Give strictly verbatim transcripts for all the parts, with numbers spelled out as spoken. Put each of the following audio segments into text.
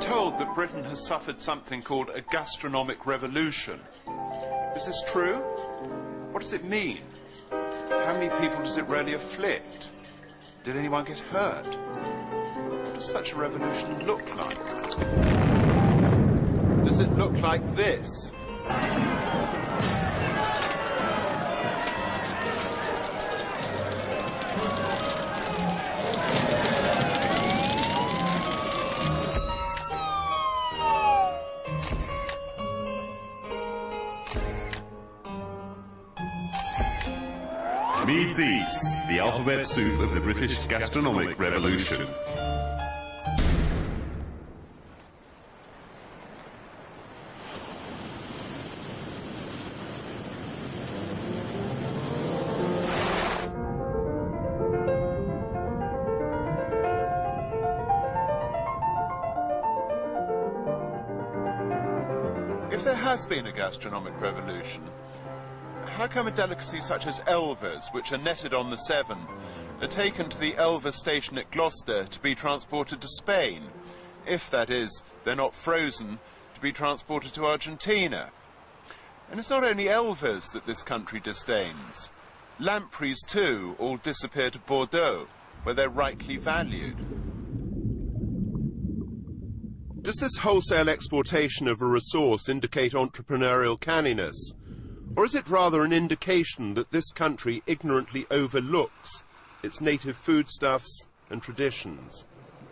told that Britain has suffered something called a gastronomic revolution. Is this true? What does it mean? How many people does it really afflict? Did anyone get hurt? What does such a revolution look like? Does it look like this? Meades, the alphabet soup of the British gastronomic revolution. If there has been a gastronomic revolution, how come a delicacy such as elvers, which are netted on the Severn, are taken to the Elver station at Gloucester to be transported to Spain, if, that is, they're not frozen, to be transported to Argentina? And it's not only elvers that this country disdains. Lampreys, too, all disappear to Bordeaux, where they're rightly valued. Does this wholesale exportation of a resource indicate entrepreneurial canniness? Or is it rather an indication that this country ignorantly overlooks its native foodstuffs and traditions?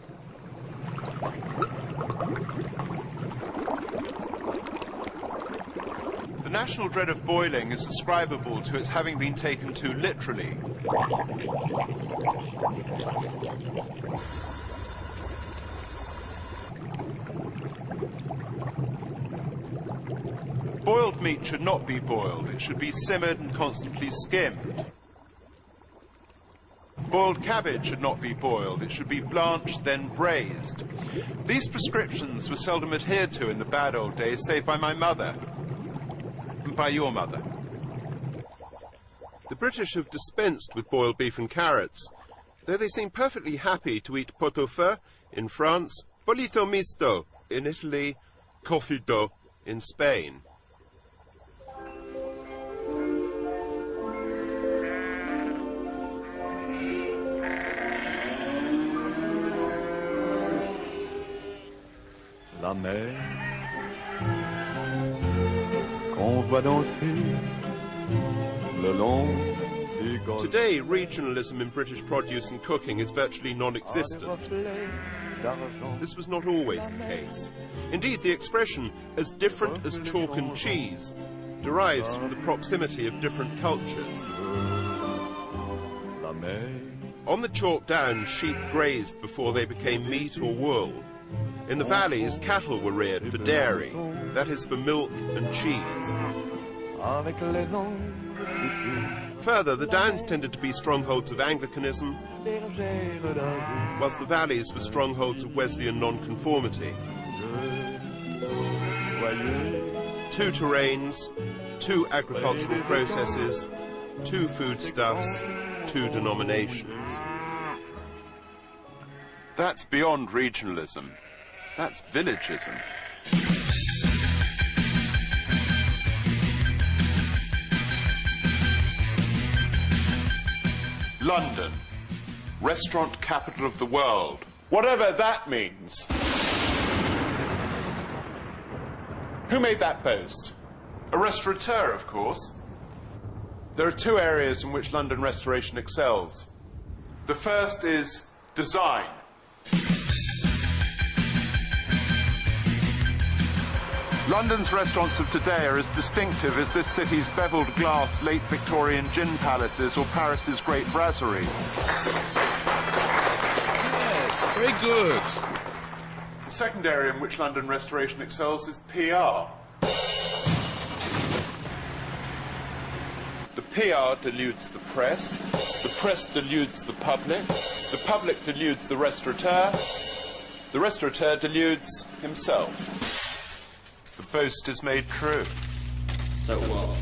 The national dread of boiling is ascribable to its having been taken too literally. Boiled meat should not be boiled. It should be simmered and constantly skimmed. Boiled cabbage should not be boiled. It should be blanched, then braised. These prescriptions were seldom adhered to in the bad old days, save by my mother. And by your mother. The British have dispensed with boiled beef and carrots, though they seem perfectly happy to eat pot-au-feu in France, polito misto in Italy, cocido in Spain. La mer qu'on voit danser le long des golfes. Today, regionalism in British produce and cooking is virtually non-existent. This was not always the case. Indeed, the expression as different as chalk and cheese derives from the proximity of different cultures. On the chalk downs, sheep grazed before they became meat or wool. In the valleys, cattle were reared for dairy, that is, for milk and cheese. Further, the downs tended to be strongholds of Anglicanism, whilst the valleys were strongholds of Wesleyan nonconformity. Two terrains, two agricultural processes, two foodstuffs, two denominations. That's beyond regionalism. That's villagism. London, restaurant capital of the world, whatever that means. Who made that boast? A restaurateur, of course. There are two areas in which London restoration excels. The first is design. London's restaurants of today are as distinctive as this city's beveled glass late Victorian gin palaces or Paris's Great Brasserie. Yes, very good. The second area in which London restoration excels is P R. The P R deludes the press, the press deludes the public, the public deludes the restaurateur, the restaurateur deludes himself. The boast is made true. So what?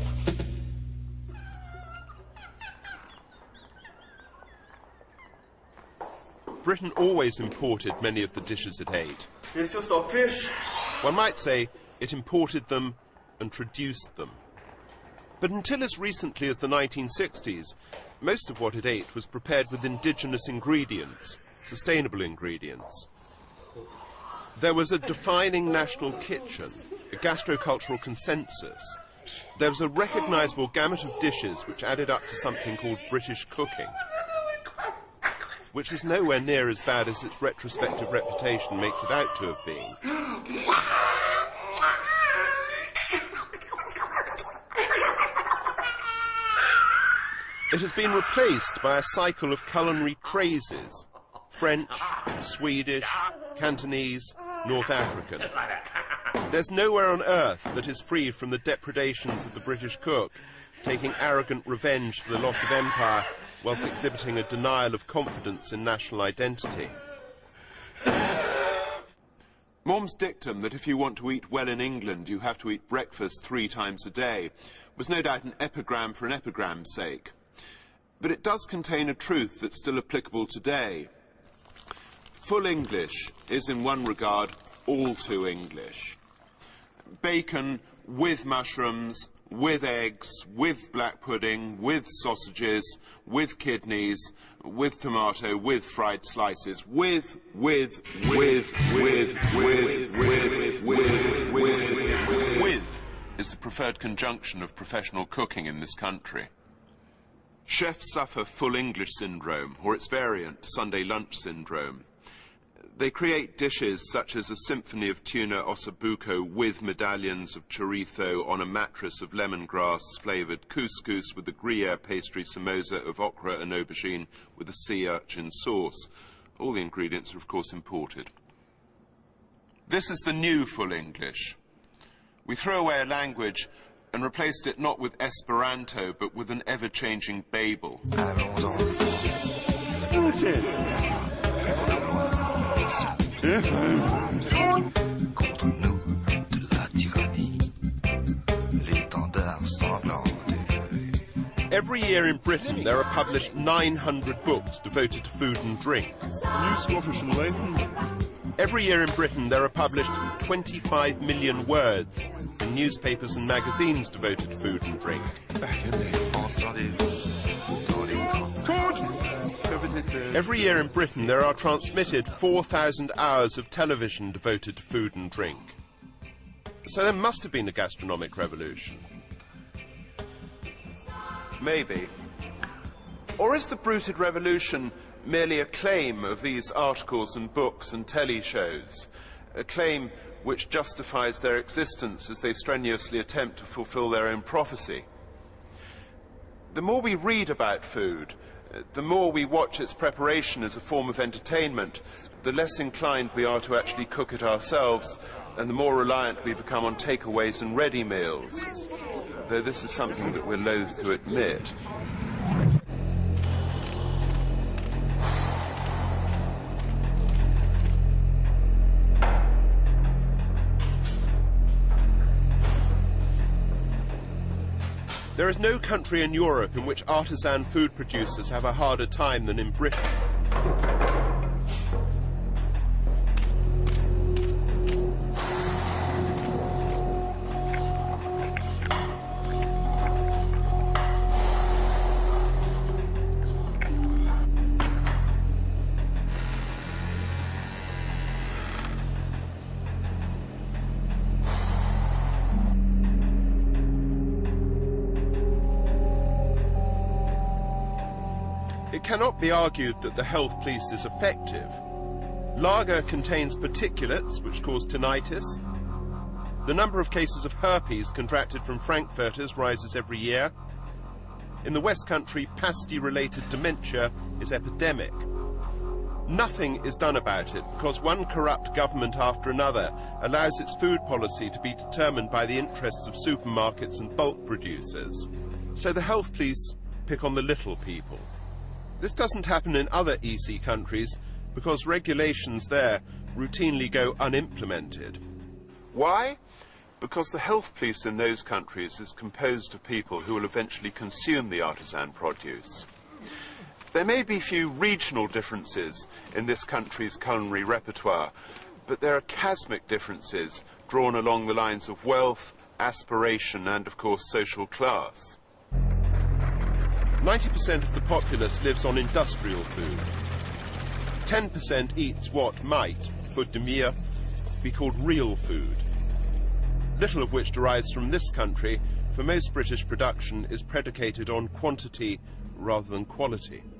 Britain always imported many of the dishes it ate. Here's your stockfish. One might say it imported them and traduced them. But until as recently as the nineteen sixties, most of what it ate was prepared with indigenous ingredients, sustainable ingredients. There was a defining national kitchen, a gastrocultural consensus. There was a recognisable gamut of dishes which added up to something called British cooking, which was nowhere near as bad as its retrospective reputation makes it out to have been. It has been replaced by a cycle of culinary crazes: French, Swedish, Cantonese, North African. There's nowhere on earth that is free from the depredations of the British cook, taking arrogant revenge for the loss of empire whilst exhibiting a denial of confidence in national identity. Mom's dictum that if you want to eat well in England, you have to eat breakfast three times a day was no doubt an epigram for an epigram's sake. But it does contain a truth that's still applicable today. Full English is, in one regard, all too English. Bacon with mushrooms, with eggs, with black pudding, with sausages, with kidneys, with tomato, with fried slices, with, with, with, with, with, with, with, with, with, with is the preferred conjunction of professional cooking in this country. Chefs suffer full English syndrome, or its variant, Sunday lunch syndrome. They create dishes such as a symphony of tuna ossobuco with medallions of chorizo on a mattress of lemongrass-flavoured couscous with a Gruyere pastry samosa of okra and aubergine with a sea urchin sauce. All the ingredients are, of course, imported. This is the new full English. We threw away a language and replaced it not with Esperanto, but with an ever-changing Babel. Every year in Britain there are published nine hundred books devoted to food and drink. New Scottish Enlightenment. Every year in Britain there are published twenty-five million words in newspapers and magazines devoted to food and drink. Every year in Britain there are transmitted four thousand hours of television devoted to food and drink. So there must have been a gastronomic revolution. Maybe. Or is the bruited revolution merely a claim of these articles and books and telly shows? A claim which justifies their existence as they strenuously attempt to fulfill their own prophecy? The more we read about food, the more we watch its preparation as a form of entertainment, the less inclined we are to actually cook it ourselves, and the more reliant we become on takeaways and ready meals. Though this is something that we're loath to admit. There is no country in Europe in which artisan food producers have a harder time than in Britain. It cannot be argued that the health police is effective. Lager contains particulates which cause tinnitus. The number of cases of herpes contracted from frankfurters rises every year. In the West Country, pasty-related dementia is epidemic. Nothing is done about it because one corrupt government after another allows its food policy to be determined by the interests of supermarkets and bulk producers. So the health police pick on the little people. This doesn't happen in other E C countries because regulations there routinely go unimplemented. Why? Because the health police in those countries is composed of people who will eventually consume the artisan produce. There may be few regional differences in this country's culinary repertoire, but there are chasmic differences drawn along the lines of wealth, aspiration and, of course, social class. ninety percent of the populace lives on industrial food. ten percent eats what might, faute de mieux, be called real food. Little of which derives from this country, for most British production is predicated on quantity rather than quality.